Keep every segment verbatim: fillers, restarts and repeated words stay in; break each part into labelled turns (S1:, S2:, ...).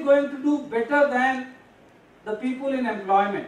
S1: going to do better than the people in employment.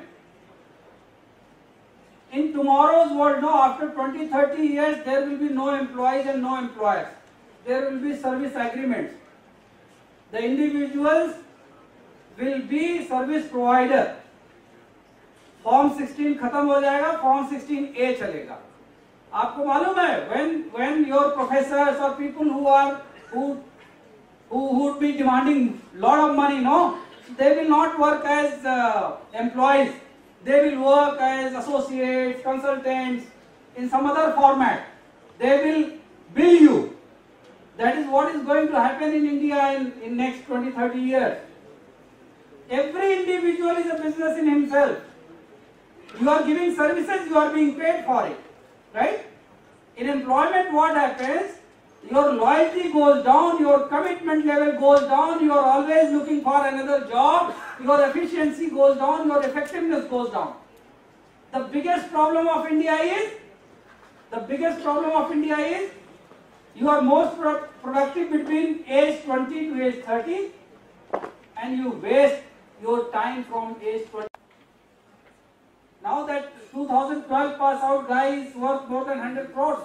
S1: In tomorrow's world, no, after twenty, thirty years, there will be no employees and no employers. There will be service agreements. The individuals will be service provider. Form sixteen खत्म हो जाएगा, Form sixteen A चलेगा. आपको मालूम है, when when your professors or people who are who who would be demanding lot of money, no, they will not work as uh, employees. They will work as associates, consultants, in some other format. They will bill you. That is what is going to happen in India in, in next twenty, thirty years. Every individual is a business in himself. You are giving services, you are being paid for it. Right? In employment, what happens? Your loyalty goes down, your commitment level goes down, you are always looking for another job, your efficiency goes down, your effectiveness goes down. The biggest problem of India is, the biggest problem of India is, you are most pro productive between age twenty to age thirty, and you waste your time from age twenty. Now that two thousand twelve pass out guys worth more than one hundred crores.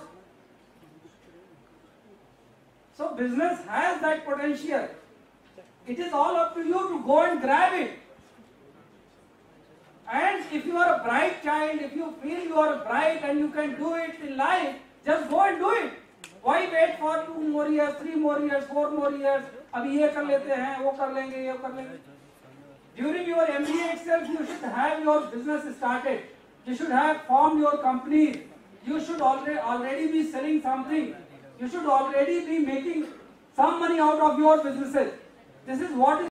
S1: So business has that potential. It is all up to you to go and grab it. And if you are a bright child, if you feel you are bright and you can do it in life, just go and do it. Why wait for two more years, three more years, four more years? अभी ये कर लेते हैं, वो कर लेंगे, ये कर लेंगे. During your M B A itself, you should have your business started. You should have formed your companies. You should already already be selling something. You should already be making some money out of your businesses. This is what is